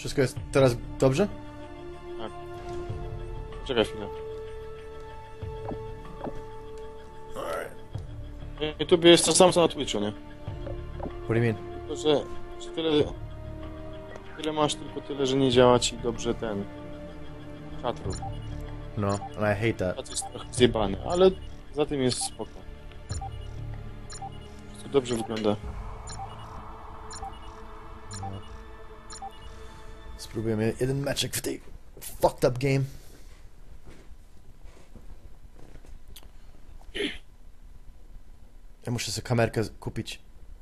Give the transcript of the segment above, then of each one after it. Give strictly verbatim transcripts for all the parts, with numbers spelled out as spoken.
Wszystko jest teraz dobrze? Tak. Czekaj chwilę. Na YouTube jest to samo co na Twitchu, nie? What do you mean? Tylko, że, że tyle... Tyle masz, tylko tyle, że nie działa ci dobrze ten... chatroom. No, and I hate that. Chat jest trochę zjebany, ale za tym jest spoko. To dobrze wygląda. Spróbujemy jeden meczek w tej fucked up game. Ja muszę sobie kamerkę kupić.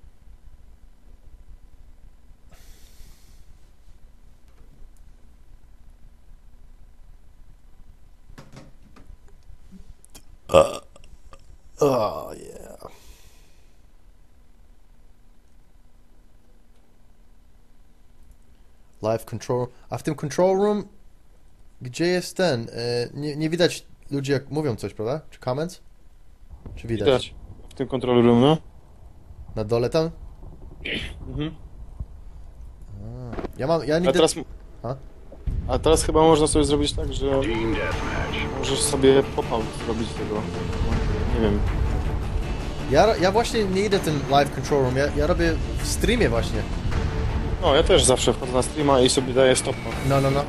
Uh. Oh yeah. Live control. A w tym control room, gdzie jest ten? E, nie, nie widać ludzi jak mówią coś, prawda? Czy comments? Czy widać? Widać. W tym control room, no. Na dole tam? Mhm. A, ja mam, ja A nigdy... teraz... A? A teraz chyba można sobie zrobić tak, że... Możesz sobie pop-out zrobić tego. Nie wiem. Ja, ja właśnie nie idę w ten live control room, ja, ja robię w streamie właśnie. No, ja też zawsze wchodzę na streama i sobie daję stopa. No, no, no.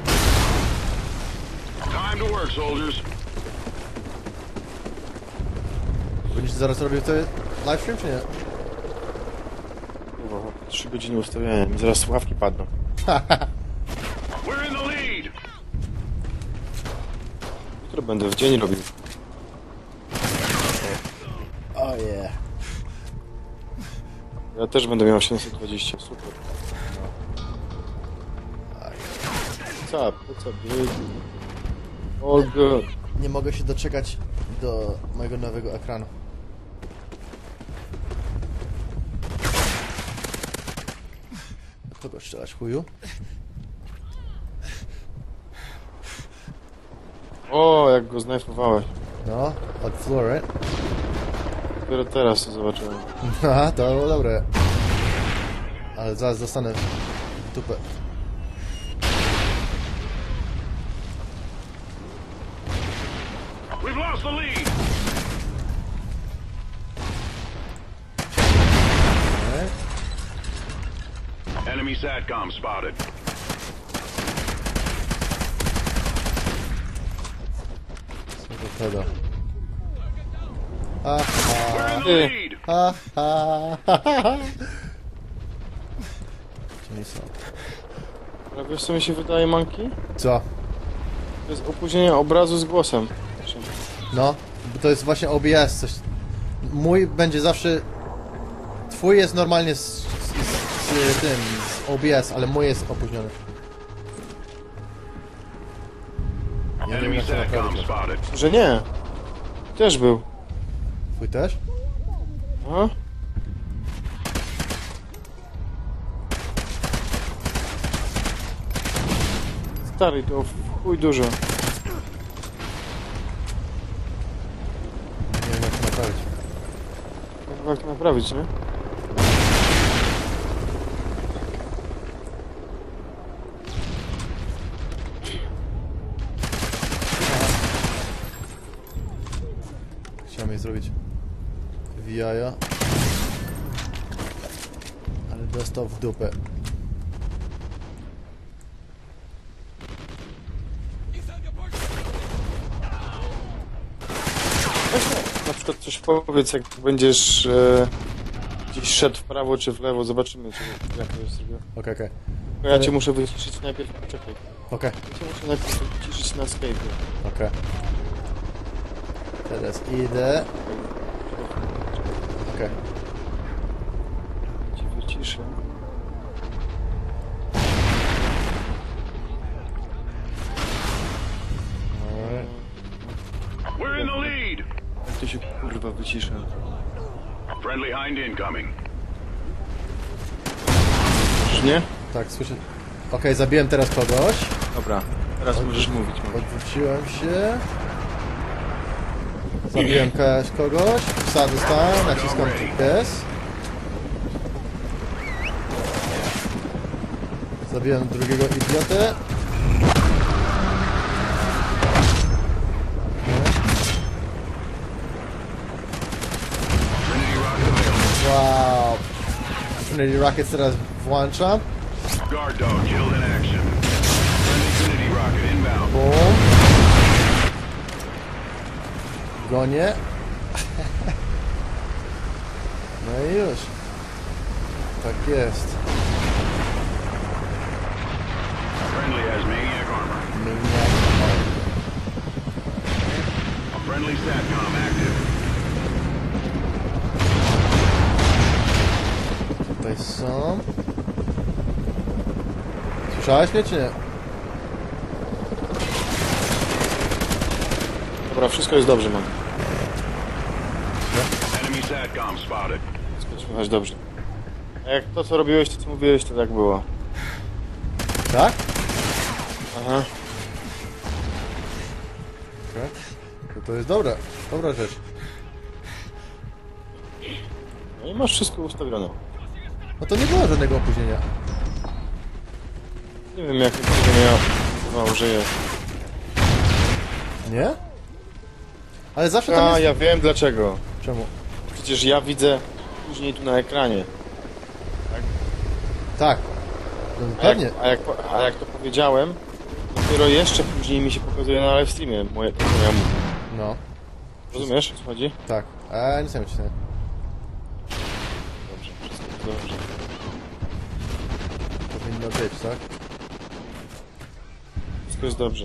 Time to work, soldiers. Będziesz zaraz robił to live stream, czy nie? Kurwa, trzy godziny ustawiania, mi zaraz słuchawki padną. We're in the lead. Jutro będę w dzień robił. Oh yeah. Ja też będę miał siedemset dwadzieścia, super. What's up, what's up, dude? All good. Nie mogę się doczekać do mojego nowego ekranu. Kogo strzelasz, chuju? O, jak go znajfowałeś. No, od floor, right? Dopiero teraz to zobaczyłem. Aha, to było dobre. Ale zaraz dostanę w dupę. We've lost the lead. Alright. Enemy SATCOM spotted. Co do tego? Aha, We're in the Ty. lead. ha, ha, ha, ha. Gdzie oni są? Ale wiesz co mi się wydaje, Manki? Co? To jest opóźnienie obrazu z głosem. No, bo to jest właśnie O B S, coś... Mój będzie zawsze... Twój jest normalnie z, z, z, z tym, z O B S, ale mój jest opóźniony. Ja nie wiem Enemy jak to SATCOM naprawić. spotted. Że nie. Też był. Twój też? Aha. Stary, to w chuj dużo. Nie wiem jak to naprawić. Jak to naprawić, nie? Chciałem jej zrobić w jaja. Ale dostał w dupę. Na przykład coś powiedz, jak będziesz e, gdzieś szedł w prawo czy w lewo, zobaczymy, czy, jak to jest zrobione. Okej, okej. Bo ja cię muszę wyciszyć najpierw, czekaj. Okej, Ja cię muszę najpierw wyciszyć na Skype'ie. okej. Teraz idę. Okej. Cię wyciszę. Alright. We're in the lead. Jak to się kurwa wycisza? Friendly hind incoming. Już nie? Tak, słyszę. Okej, zabiłem teraz kogoś. Dobra, teraz możesz mówić. Mogę. Odwróciłem się. Zabiłem też kogoś. Psa dostałem, naciskam pies. Zabiłem drugiego idiotę. Wow. Trinity Rockets teraz włączam. Guard dog killed in action. Friendly Trinity rocket inbound. Boom. Gonię. No i już. Tak jest. Friendly has maniac armor. Maniac. A friendly SATCOM active. Tutaj są. Słyszałeś mnie czy nie? Dobra, wszystko jest dobrze, man. Enemy SATCOM spotted. Wszystko słychać dobrze. A jak to, co robiłeś, to co mówiłeś, to tak było. Tak? Aha. Okay. To, to jest dobra, dobra rzecz. No i masz wszystko ustawione. No to nie było żadnego opóźnienia. Nie wiem, jak to miał. No, że jest. Nie? Ale zawsze tam A, jest... ja wiem dlaczego. Czemu? Przecież ja widzę później tu na ekranie. Tak. No, A jak, pewnie. a, jak, a jak to powiedziałem, dopiero jeszcze później mi się pokazuje na live streamie moje, moja mu- No, Rozumiesz, o co chodzi? tak. A nic nie wiem, Dobrze, wszystko dobrze. powinno być, tak? Wszystko jest dobrze.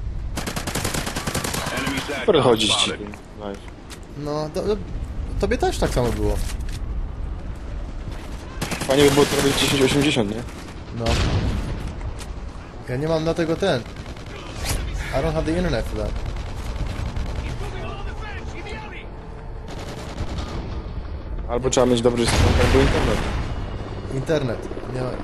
Enemy Super SATCOM chodzić ci spotted. tym live. No, do, do, tobie też tak samo było. Fajnie by było to robić dziesięć osiemdziesiąt, nie? No. Ja nie mam na tego ten. I don't have the internet for that. Albo trzeba mieć dobry system, albo internet. Internet. Nie ma...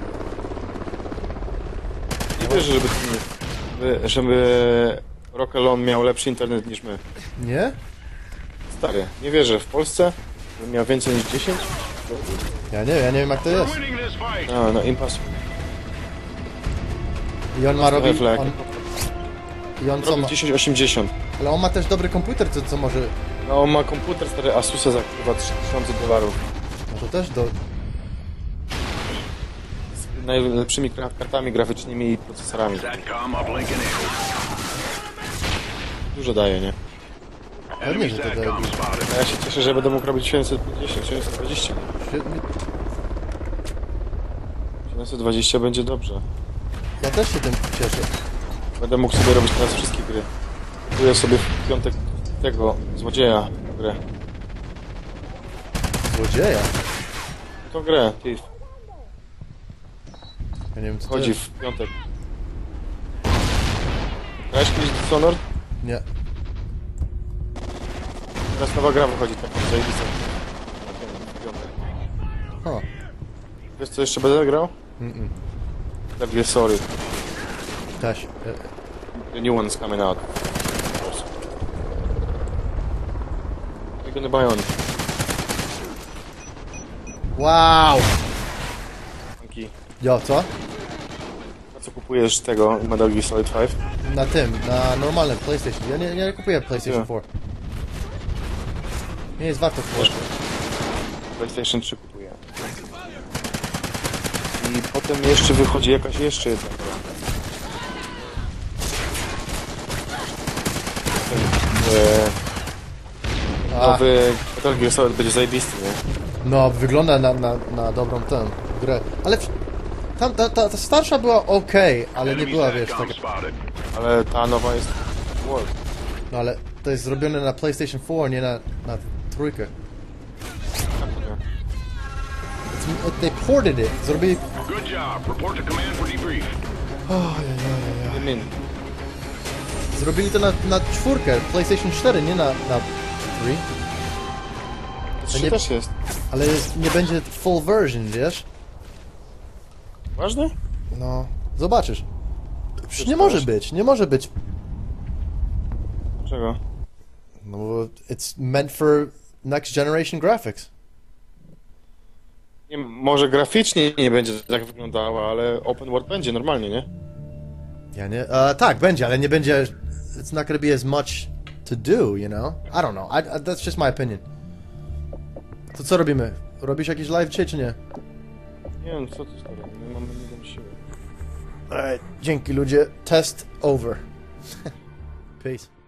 Nie wierzę, żeby, żeby, żeby Rock Alone miał lepszy internet niż my. Nie? Stary, nie wierzę. W Polsce bym miał więcej niż dziesięć? Ja nie wiem, ja nie wiem jak to We're jest. winning this fight. A, no impossible. I on ma robić... Reflek. On, I on co Robi ma... dziesięć osiemdziesiąt. Ale on ma też dobry komputer, co, co może... No on ma komputer stary Asusa za chyba trzy tysiące dolarów. No to też do... Z najlepszymi gra- kartami graficznymi i procesorami. SATCOM uplink enabled. Dużo daje, nie? Enemy że to daje SATCOM dużo. spotted. A ja się cieszę, że będę mógł robić siedemset pięćdziesiąt, siedemset dwadzieścia. Świetnie. siedemset dwadzieścia będzie dobrze. Ja też się tym cieszę. Będę mógł sobie robić teraz wszystkie gry. Kupuję sobie w piątek tego złodzieja grę. Złodzieja. To grę, Thief. Ja nie wiem co to Chodzi jest. w piątek. Grałeś kiedyś Dishonored? Nie. Teraz nowa gra wychodzi, taką zajebistą. W piątek. Huh. Wiesz co jeszcze będę grał? Mm-mm. Metal Gear Solid. Też. E, The new one's coming out. You're gonna buy on. Wow! Funky. Jo, co? A co kupujesz tego Metal Gear Solid pięć? Na tym, na normalnym PlayStation. Ja nie, nie kupuję PlayStation Nie. cztery. Nie jest warto Też kupować. PlayStation trzy kupuję. I potem jeszcze wychodzi jakaś jeszcze jedna gra. Eee, A, Nowy Metal Gear Solid będzie zajebisty, nie? no, wygląda na, na, na dobrą tę grę. Ale w- tam, ta, ta, ta starsza była ok, ale nie Enemy była, wiesz, SATCOM taka... spotted. Ale ta nowa jest World. No ale to jest zrobione na PlayStation cztery, nie na, na trójkę. It's- They ported it. Zrobili... Good job. Report to command for debrief. I mean, Zrobili to na, na czwórkę, PlayStation cztery, nie na, na trzy. trzy nie- też jest. Ale jest, nie będzie full version, wiesz? Ważne? No, zobaczysz. Przecież nie Czytałeś? może być, nie może być. Dlaczego? No, bo it's meant for next generation graphics. Nie, może graficznie nie będzie tak wyglądała, ale open world będzie normalnie, nie? Ja nie... Uh, tak, będzie, ale nie będzie... It's not gonna be as much to do, you know? I don't know. I, I, that's just my opinion. To co robimy? Robisz jakiś live dzisiaj, czy nie? Nie wiem, co ty stary, nie mamy nie dam siły. Alright, dzięki ludzie. Test over. Peace.